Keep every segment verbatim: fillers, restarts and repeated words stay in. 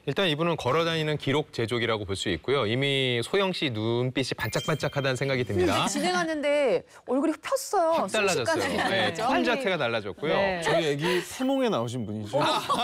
일단 이분은 걸어다니는 기록 제조기라고 볼 수 있고요. 이미 소영 씨 눈빛이 반짝반짝하다는 생각이 듭니다. 진행하는데 얼굴이 폈어요. 확 달라졌어요. 네, 톤 자체가 달라졌고요. 네. 저희 애기 태몽에 나오신 분이죠.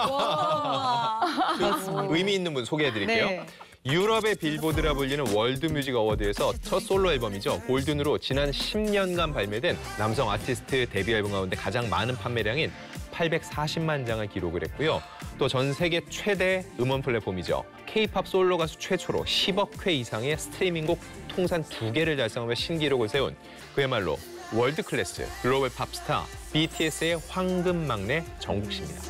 의미 있는 분 소개해드릴게요. 네. 유럽의 빌보드라 불리는 월드뮤직 어워드에서 첫 솔로 앨범이죠. 골든으로 지난 십 년간 발매된 남성 아티스트 데뷔 앨범 가운데 가장 많은 판매량인 팔백사십만 장을 기록을 했고요. 또 전 세계 최대 음원 플랫폼이죠. 케이팝 솔로 가수 최초로 십억 회 이상의 스트리밍곡 통산 두 개를 달성하며 신기록을 세운 그야말로 월드 클래스 글로벌 팝스타 비티에스의 황금 막내 정국 씨입니다.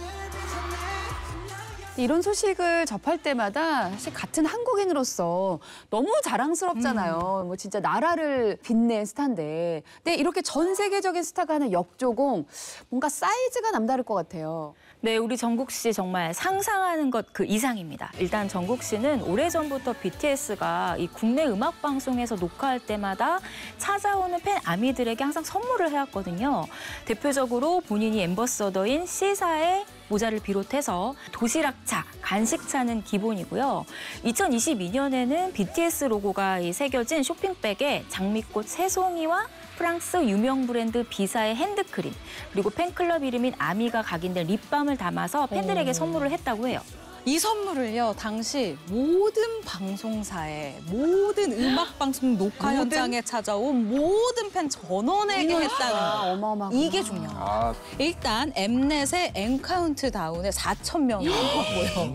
이런 소식을 접할 때마다 사실 같은 한국인으로서 너무 자랑스럽잖아요. 음. 뭐 진짜 나라를 빛낸 스타인데. 근데 이렇게 전 세계적인 스타가 하는 역조공, 뭔가 사이즈가 남다를 것 같아요. 네, 우리 정국 씨 정말 상상하는 것 그 이상입니다. 일단 정국 씨는 오래전부터 비티에스가 이 국내 음악 방송에서 녹화할 때마다 찾아오는 팬 아미들에게 항상 선물을 해왔거든요. 대표적으로 본인이 앰버서더인 C사의 모자를 비롯해서 도시락차, 간식차는 기본이고요. 이천이십이 년에는 비티에스 로고가 새겨진 쇼핑백에 장미꽃 세 송이와 프랑스 유명 브랜드 비사의 핸드크림, 그리고 팬클럽 이름인 아미가 각인된 립밤을 담아서 팬들에게 오. 선물을 했다고 해요. 이 선물을요, 당시 모든 방송사에, 모든 음악방송 녹화 현장에 찾아온 모든 팬 전원에게 했다는 거. 어마어마하구나. 이게 중요해요. 아. 일단 엠넷의 엠카운트다운에 사천 명이 왔고요.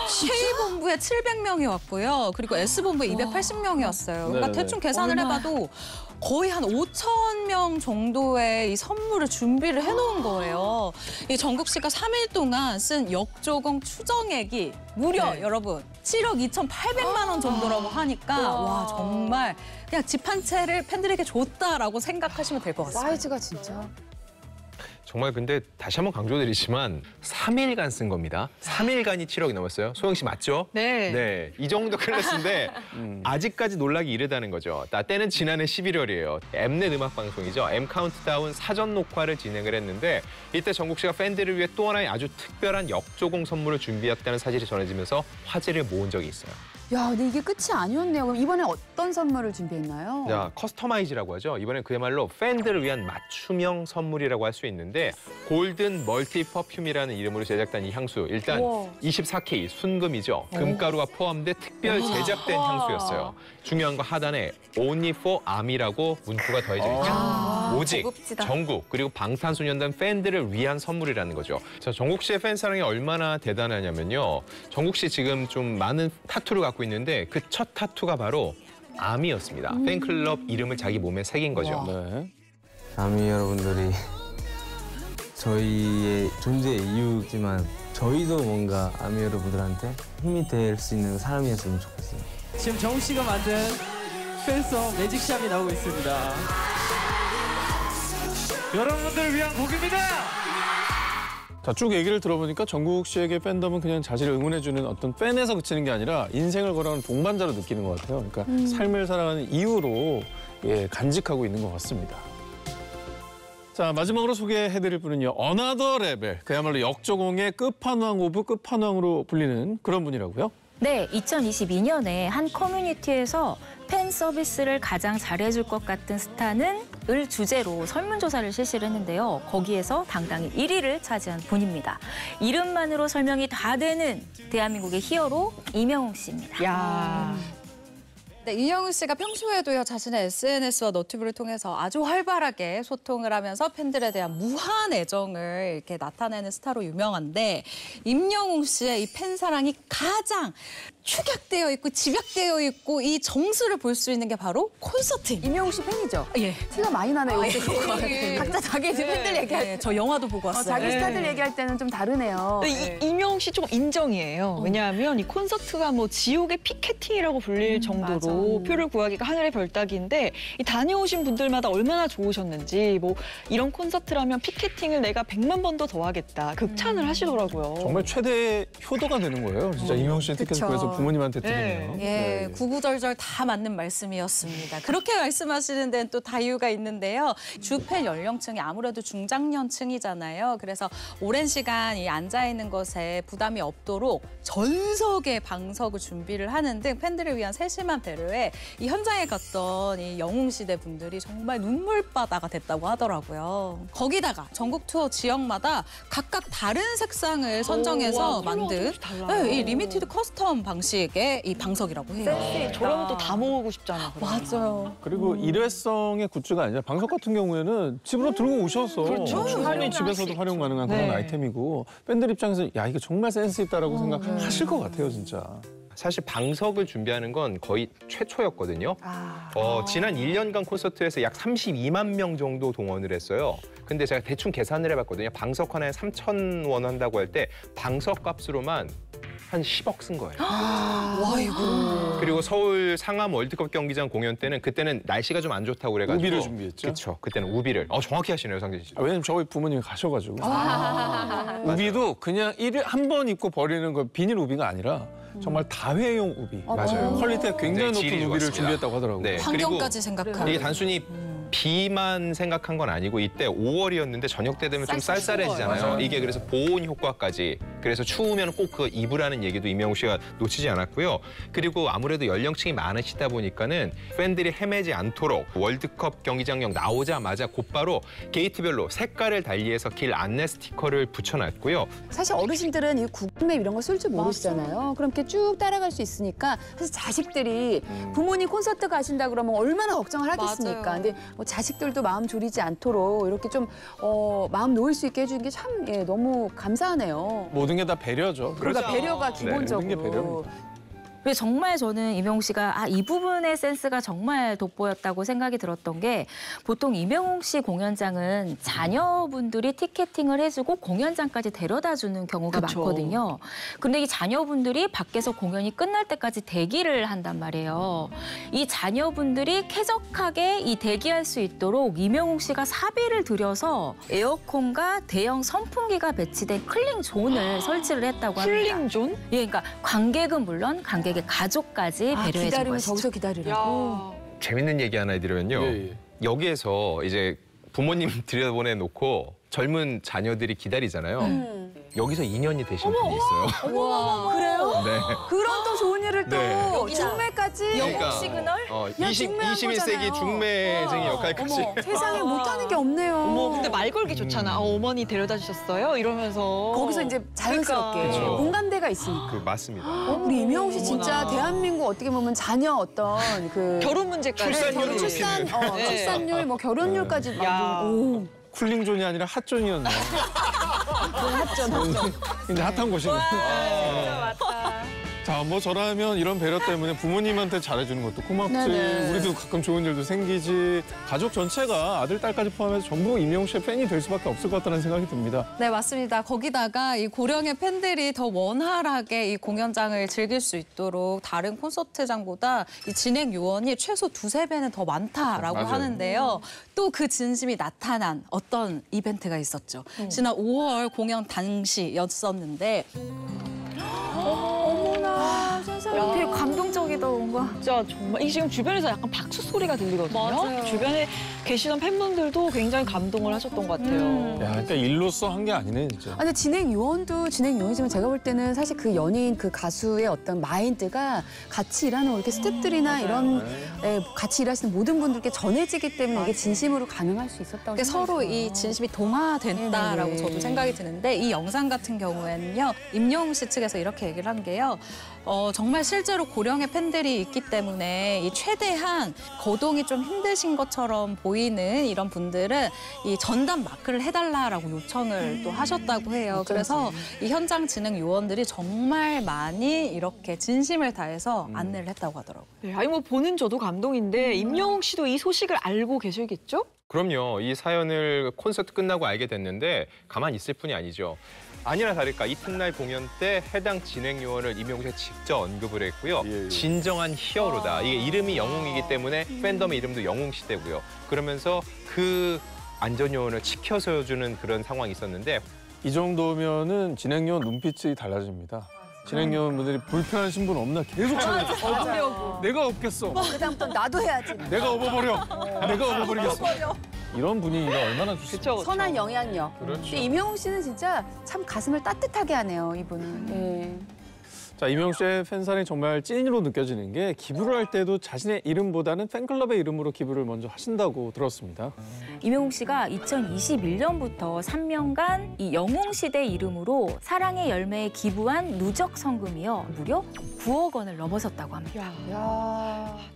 K본부에 칠백 명이 왔고요. 그리고 S본부에 이백팔십 명이 왔어요. 그러니까 네네. 대충 계산을 얼마나... 해봐도 거의 한 오천 명 정도의 이 선물을 준비를 해놓은 거예요. 이 정국 씨가 삼 일 동안 쓴 역조공 추정액이 무려 네. 여러분 칠억 이천팔백만 원 정도라고 하니까 와, 와 정말 그냥 집 한 채를 팬들에게 줬다라고 생각하시면 될 것 같습니다. 사이즈가 진짜. 정말 근데 다시 한번 강조드리지만 삼 일간 쓴 겁니다. 삼 일간이 칠억이 넘었어요. 소영 씨 맞죠? 네. 네, 이 정도 클래스인데 음. 아직까지 놀라기 이르다는 거죠. 나 때는 지난해 십일월이에요. 엠넷 음악 방송이죠. 엠카운트다운 사전 녹화를 진행을 했는데 이때 정국 씨가 팬들을 위해 또 하나의 아주 특별한 역조공 선물을 준비했다는 사실이 전해지면서 화제를 모은 적이 있어요. 야, 근데 이게 끝이 아니었네요. 그럼 이번에 어떤 선물을 준비했나요? 자, 커스터마이즈라고 하죠. 이번엔 그야말로 팬들을 위한 맞춤형 선물이라고 할 수 있는데 골든 멀티 퍼퓸이라는 이름으로 제작된 이 향수. 일단 우와. 이십사 케이 순금이죠. 금가루가 포함된 특별 제작된 우와. 향수였어요. 중요한 거 하단에 Only for 아미라고 문구가 더해져 있죠. 아, 오직, 고급지다. 정국, 그리고 방탄소년단 팬들을 위한 선물이라는 거죠. 자, 정국 씨의 팬 사랑이 얼마나 대단하냐면요. 정국 씨 지금 좀 많은 타투를 갖고 있는데 그 첫 타투가 바로 아미였습니다. 음. 팬클럽 이름을 자기 몸에 새긴 거죠. 네. 아미 여러분들이 저희의 존재의 이유지만 저희도 뭔가 아미 여러분들한테 힘이 될 수 있는 사람이었으면 좋겠어요. 지금 정욱 씨가 만든 팬송 매직샵이 나오고 있습니다. 여러분들을 위한 곡입니다. 자, 쭉 얘기를 들어보니까 정국 씨에게 팬덤은 그냥 자신을 응원해주는 어떤 팬에서 그치는 게 아니라 인생을 걸어가는 동반자로 느끼는 것 같아요. 그러니까 음. 삶을 살아가는 이유로 예, 간직하고 있는 것 같습니다. 자, 마지막으로 소개해드릴 분은요. 어나더 레벨, 그야말로 역조공의 끝판왕 오브 끝판왕으로 불리는 그런 분이라고요? 네, 이천이십이 년에 한 커뮤니티에서 팬 서비스를 가장 잘해줄 것 같은 스타는 을 주제로 설문조사를 실시를 했는데요. 거기에서 당당히 일 위를 차지한 분입니다. 이름만으로 설명이 다 되는 대한민국의 히어로 이명웅 씨입니다. 야. 네, 이명웅 씨가 평소에도요 자신의 에스엔에스와 너튜브를 통해서 아주 활발하게 소통을 하면서 팬들에 대한 무한 애정을 이렇게 나타내는 스타로 유명한데 임영웅 씨의 이 팬사랑이 가장 축약되어 있고 집약되어 있고 이 정수를 볼 수 있는 게 바로 콘서트입니다. 임영웅 씨 팬이죠? 예. 티가 많이 나네요. 아, 예. 예. 각자 자기 네. 팬들 얘기할 때. 네, 저 영화도 보고 왔어요. 어, 자기 네. 스타들 얘기할 때는 좀 다르네요. 네. 임영웅 씨 좀 인정이에요. 어. 왜냐하면 이 콘서트가 뭐 지옥의 피켓팅이라고 불릴 음, 정도로 맞아. 표를 구하기가 하늘의 별따기인데 이 다녀오신 분들마다 얼마나 좋으셨는지 뭐 이런 콘서트라면 피켓팅을 내가 백만 번도 더 하겠다. 극찬을 음. 하시더라고요. 정말 최대 효도가 되는 거예요. 진짜 음. 임영웅 씨의 티켓을 구해서 부모님한테 드리면. 예, 네. 구구절절 다 맞는 말씀이었습니다. 그렇게 말씀하시는 데는 또 다이유가 있는데요. 주팬 연령층이 아무래도 중장년층이잖아요. 그래서 오랜 시간 이 앉아있는 것에 부담이 없도록 전석의 방석을 준비를 하는 등 팬들을 위한 세심한 배려에 이 현장에 갔던 이 영웅시대 분들이 정말 눈물바다가 됐다고 하더라고요. 거기다가 전국 투어 지역마다 각각 다른 색상을 선정해서 오, 와, 만든 달라요. 네, 이 리미티드 커스텀 방식의 이 방석이라고 해요. 센스 저러면 또 다 모으고 싶잖아. 그러면. 맞아요. 그리고 일회성의 굿즈가 아니라 방석 같은 경우에는 집으로 들고 오셔서 그렇죠. 충분히 집에서도 활용 가능한 그런 네. 아이템이고 팬들 입장에서 야 이거 정말 센스 있다라고 생각하실 것 같아요 진짜. 사실 방석을 준비하는 건 거의 최초였거든요. 아. 어, 지난 일 년간 콘서트에서 약 삼십이만 명 정도 동원을 했어요. 근데 제가 대충 계산을 해봤거든요. 방석 하나에 삼천 원 한다고 할 때 방석 값으로만 한 십억 쓴 거예요. 와이고. 그리고 서울 상암 월드컵 경기장 공연 때는 그때는 날씨가 좀 안 좋다고 그래가지고 우비를 준비했죠? 그렇죠. 그때는 우비를. 어, 정확히 하시네요, 상진 씨. 아, 왜냐면 저희 부모님이 가셔가지고 우비도 그냥 일회 한 번 입고 버리는 거 비닐 우비가 아니라 정말 다회용 우비. 맞아요. 퀄리티가 굉장히 네, 질이 높은 우비를 좋았습니다. 준비했다고 하더라고요. 네. 환경까지 생각하는. 이게 단순히 비만 생각한 건 아니고 이때 오월이었는데 저녁 때 되면 좀 쌀쌀해지잖아요. 맞아요. 이게 그래서 보온 효과까지. 그래서 추우면 꼭 그거 입으라는 얘기도 이명웅 씨가 놓치지 않았고요. 그리고 아무래도 연령층이 많으시다 보니까는 팬들이 헤매지 않도록 월드컵 경기장역 나오자마자 곧바로 게이트별로 색깔을 달리해서 길 안내 스티커를 붙여놨고요. 사실 어르신들은 이 구글맵 이런 거 쓸 줄 모르시잖아요. 그럼 이렇게 쭉 따라갈 수 있으니까 사실 자식들이 부모님 콘서트 가신다 그러면 얼마나 걱정을 하겠습니까? 맞아요. 근데 뭐 자식들도 마음 졸이지 않도록 이렇게 좀 어, 마음 놓을 수 있게 해주는 게 참 예, 너무 감사하네요. 모든 게 다 배려죠. 그러니까 배려가 네, 기본적으로. 모든 게 배려입니다. 그래서 정말 저는 이명웅 씨가 아, 이 부분의 센스가 정말 돋보였다고 생각이 들었던 게 보통 이명웅 씨 공연장은 자녀분들이 티켓팅을 해주고 공연장까지 데려다주는 경우가 그쵸. 많거든요. 근데 이 자녀분들이 밖에서 공연이 끝날 때까지 대기를 한단 말이에요. 이 자녀분들이 쾌적하게 이 대기할 수 있도록 이명웅 씨가 사비를 들여서 에어컨과 대형 선풍기가 배치된 클링 존을 설치를 했다고 합니다. 쿨링존? 예, 그러니까 관객은 물론 관객의 가족까지 아, 배려해 준 기다리면 것이죠. 저기서 기다리라고. 재밌는 얘기 하나 해드리면요. 예, 예. 여기에서 이제 부모님 들여보내놓고 젊은 자녀들이 기다리잖아요. 음. 여기서 인연이 되신 분이 있어요. 와, 그래요? 네. 그런 또 좋은 일을 또 네. 중매까지. 그러니까 시그널? 어, 야, 이십, 중매한 이십일 세기 거잖아요. 중매쟁이 와. 역할까지. 어머, 세상에 못하는 게 없네요. 어머, 근데 말 걸기 좋잖아. 아, 어머니 데려다 주셨어요? 이러면서. 거기서 이제 자연스럽게 그러니까. 그렇죠. 공감대가 있으니까. 그 맞습니다. 어, 우리 이명웅 씨 진짜 어머나. 대한민국 어떻게 보면 자녀 어떤 그 결혼 문제까지. 출산율을 출산, 높이는. 어, 네. 출산율, 뭐 결혼율까지 야. 오, 쿨링존이 아니라 핫존이었네요. 핫전, 핫전. 근데 핫한 곳이네. 자, 뭐 저라면 이런 배려 때문에 부모님한테 잘해주는 것도 고맙지. 네네. 우리도 가끔 좋은 일도 생기지. 가족 전체가 아들, 딸까지 포함해서 전부 이명웅 씨의 팬이 될 수밖에 없을 것 같다는 생각이 듭니다. 네, 맞습니다. 거기다가 이 고령의 팬들이 더 원활하게 이 공연장을 즐길 수 있도록 다른 콘서트장보다 이 진행 요원이 최소 두세 배는 더 많다라고 맞아요. 하는데요. 또 그 진심이 나타난 어떤 이벤트가 있었죠. 지난 오월 공연 당시였었는데 어머나, 세상에. 야, 되게 감동적이다 뭔가. 진짜 정말 이 지금 주변에서 약간 박수 소리가 들리거든요. 맞아요. 주변에 계시던 팬분들도 굉장히 감동을 하셨던 것 같아요. 야, 그러니까 일로서 한 게 아니네, 진짜. 아, 근데 진행 요원도 진행 요원이지만 제가 볼 때는 사실 그 연예인 그 가수의 어떤 마인드가 같이 일하는 이렇게 스태프들이나 이런 예, 같이 일하시는 모든 분들께 전해지기 때문에 이게 진심으로 가능할 수 있었다고 이게 서로 생각해요. 이 진심이 동화됐다라고 네네네. 저도 생각이 드는데 이 영상 같은 경우에는요. 임영웅 씨 측에서 이렇게 얘기를 한 게요. 어, 정말 실제로 고령의 팬들이 있기 때문에 이 최대한 거동이 좀 힘드신 것처럼 보이는 이런 분들은 이 전담 마크를 해달라라고 요청을 또 하셨다고 해요. 그래서 이 현장 진행 요원들이 정말 많이 이렇게 진심을 다해서 안내를 했다고 하더라고요. 네, 아니 뭐 보는 저도 감동인데 임영웅 씨도 이 소식을 알고 계시겠죠? 그럼요. 이 사연을 콘서트 끝나고 알게 됐는데 가만히 있을 뿐이 아니죠. 아니나 다를까 이튿날 공연 때 해당 진행 요원을 이명웅 씨가 직접 언급을 했고요. 예, 예. 진정한 히어로다. 이게 이름이 영웅이기 때문에 팬덤의 이름도 영웅시대고요. 그러면서 그 안전 요원을 지켜서 주는 그런 상황이 있었는데 이 정도면은 진행요원 눈빛이 달라집니다. 진행요원분들이 불편하신 분 없나 계속 찾아요. 맞아요. 내가 없겠어. 그다음부터 나도 해야지. 내가 업어버려. 내가 업어버리겠어. 이런 분위기가 얼마나 좋습니까? 그쵸, 선한 영향력. 그렇죠. 근데 임영웅 씨는 진짜 참 가슴을 따뜻하게 하네요, 이분은. 예. 자, 임영웅 씨의 팬사랑이 정말 찐으로 느껴지는 게 기부를 할 때도 자신의 이름보다는 팬클럽의 이름으로 기부를 먼저 하신다고 들었습니다. 임영웅 씨가 이천이십일 년부터 삼 년간 이 영웅시대 이름으로 사랑의 열매에 기부한 누적 성금이요. 무려 구억 원을 넘어섰다고 합니다. 야.